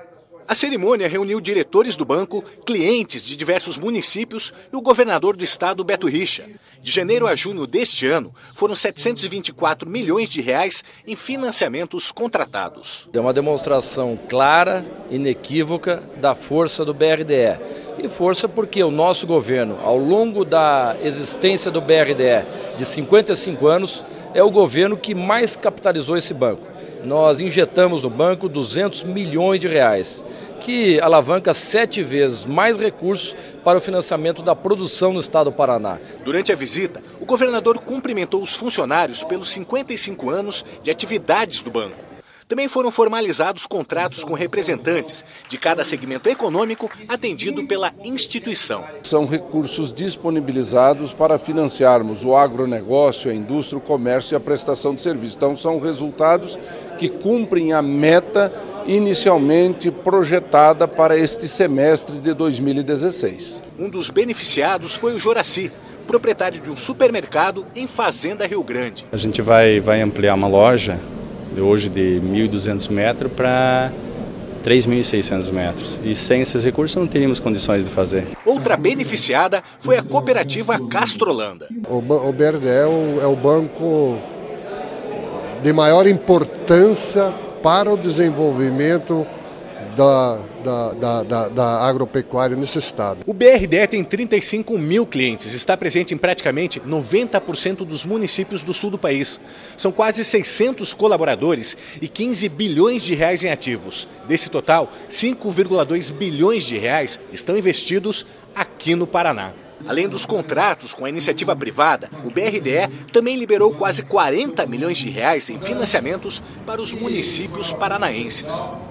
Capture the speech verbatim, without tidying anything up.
A cerimônia reuniu diretores do banco, clientes de diversos municípios e o governador do estado, Beto Richa. De janeiro a junho deste ano, foram setecentos e vinte e quatro milhões de reais em financiamentos contratados. É uma demonstração clara, inequívoca, da força do B R D E. E força porque o nosso governo, ao longo da existência do B R D E de cinquenta e cinco anos, é o governo que mais capitalizou esse banco. Nós injetamos no banco duzentos milhões de reais, que alavanca sete vezes mais recursos para o financiamento da produção no estado do Paraná. Durante a visita, o governador cumprimentou os funcionários pelos cinquenta e cinco anos de atividades do banco. Também foram formalizados contratos com representantes de cada segmento econômico atendido pela instituição. São recursos disponibilizados para financiarmos o agronegócio, a indústria, o comércio e a prestação de serviços. Então são resultados que cumprem a meta inicialmente projetada para este semestre de dois mil e dezesseis. Um dos beneficiados foi o Joraci, proprietário de um supermercado em Fazenda Rio Grande. A gente vai, vai ampliar uma loja de hoje de mil e duzentos metros para três mil e seiscentos metros. E sem esses recursos não teríamos condições de fazer. Outra beneficiada foi a cooperativa Castrolanda. O B R D E é o, é o banco de maior importância para o desenvolvimento da, da, da, da, da agropecuária nesse estado. O B R D E tem trinta e cinco mil clientes, está presente em praticamente noventa por cento dos municípios do sul do país. São quase seiscentos colaboradores e quinze bilhões de reais em ativos. Desse total, cinco vírgula dois bilhões de reais estão investidos aqui no Paraná. Além dos contratos com a iniciativa privada, o B R D E também liberou quase quarenta milhões de reais em financiamentos para os municípios paranaenses.